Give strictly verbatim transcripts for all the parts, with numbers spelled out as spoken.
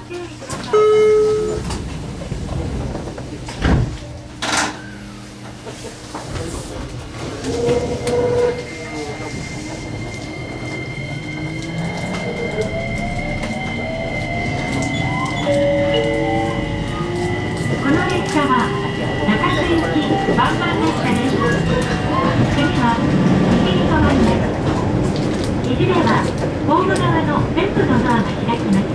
注意ください。この列車は中洲行きワンマン列車です。次は右に変わります。右ではホーム側の全部のドアが開きます。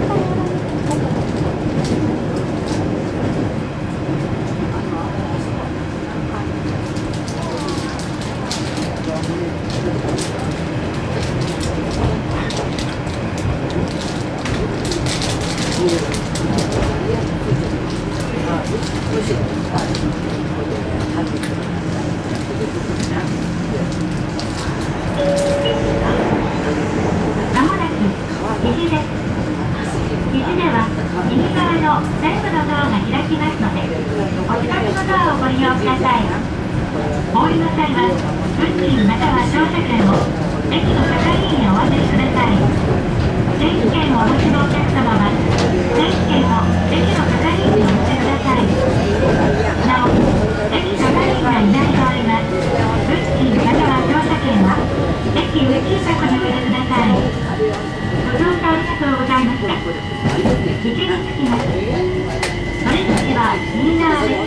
まもなく肘です。肘では右側の全部のドアが開きますので、お近くのドアをご利用ください。お降りの際は運賃または乗車券を駅の係員へお渡しください。電気券をお持ちのお客様は電気券を駅の係員にお持ちください。なお、駅係員がいない場合は運賃または乗車券は駅運賃箱に入れてください。ご乗車ありがとうございました。道に着きます。乗り口は右側です。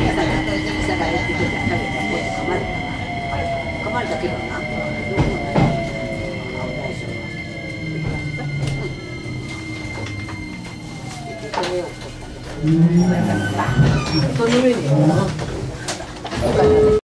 噛まれたけどな。人の上に